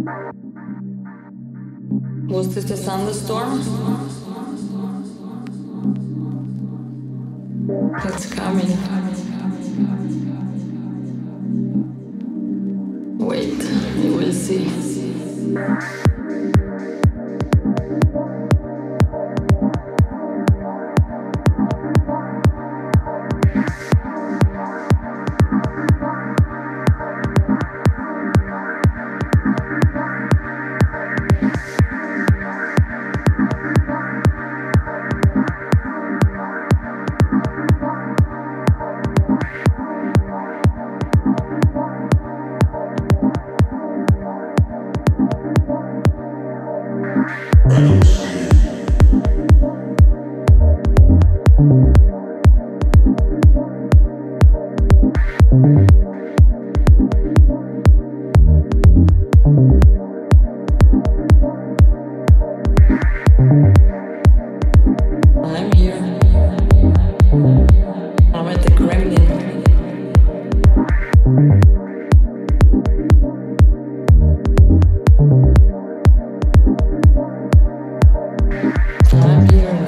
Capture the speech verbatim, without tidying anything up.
Was this a thunderstorm? It's coming. Wait, you will see. I'm here. I'm at the Kremlin. I'm here.